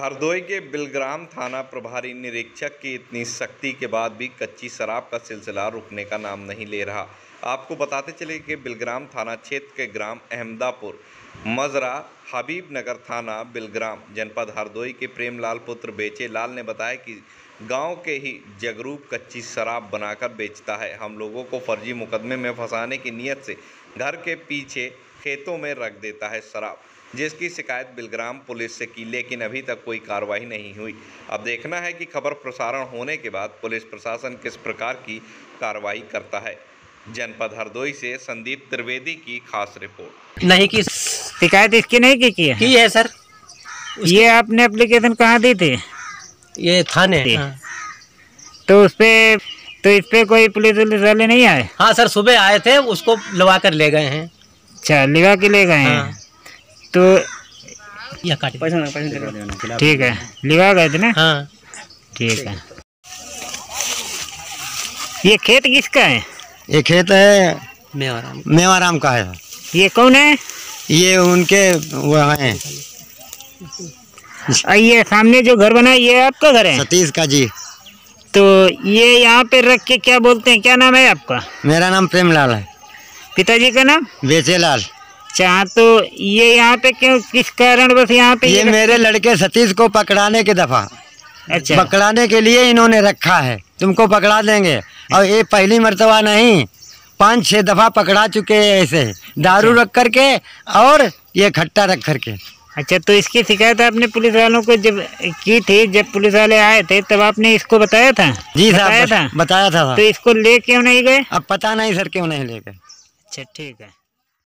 हरदोई के बिलग्राम थाना प्रभारी निरीक्षक की इतनी सख्ती के बाद भी कच्ची शराब का सिलसिला रुकने का नाम नहीं ले रहा। आपको बताते चले कि बिलग्राम थाना क्षेत्र के ग्राम अहमदापुर मजरा हबीब नगर थाना बिलग्राम जनपद हरदोई के प्रेमलाल पुत्र बेचे लाल ने बताया कि गांव के ही जगरूप कच्ची शराब बनाकर बेचता है। हम लोगों को फर्जी मुकदमे में फंसाने की नीयत से घर के पीछे खेतों में रख देता है शराब, जिसकी शिकायत बिलग्राम पुलिस से की, लेकिन अभी तक कोई कार्रवाई नहीं हुई। अब देखना है कि खबर प्रसारण होने के बाद पुलिस प्रशासन किस प्रकार की कार्रवाई करता है। जनपद हरदोई से संदीप त्रिवेदी की खास रिपोर्ट। नहीं की शिकायत इसकी नहीं की है सर। ये आपने एप्लीकेशन कहाँ दी थी? ये थाने। हाँ। तो उस पे कोई पुलिस वाले नहीं आए? हाँ सर, सुबह आए थे, उसको लगा कर ले गए हैं। अच्छा, लिवा के ले गए हैं। हाँ। तो यह काट ठीक है, लिवा गए थे ना? हाँ ठीक है। ये खेत किसका है? ये खेत है मेवाराम का है। ये कौन है? ये उनके वो हैं। ये सामने जो घर बना है ये आपका घर है? सतीश का जी। तो ये यहाँ पे रख के क्या बोलते हैं, क्या नाम है आपका? मेरा नाम प्रेमलाल है। पिताजी का नाम? बेचेलाल। अच्छा, तो ये यहाँ पे क्यों, किस कारण बस यहाँ पे? ये मेरे लड़के सतीश को पकड़ाने के दफा। अच्छा, पकड़ाने के लिए इन्होंने रखा है, तुमको पकड़ा देंगे। और ये पहली मर्तबा नहीं, 5-6 दफा पकड़ा चुके हैं ऐसे, दारू रख करके और ये खट्टा रख करके। अच्छा, तो इसकी शिकायत आपने पुलिस वालों को जब की थी, जब पुलिस वाले आए थे तब आपने इसको बताया था? जी साहब, बताया था। तो इसको ले क्यों नहीं गए? अब पता नहीं सर क्यों नहीं ले गए। अच्छा, ठीक है।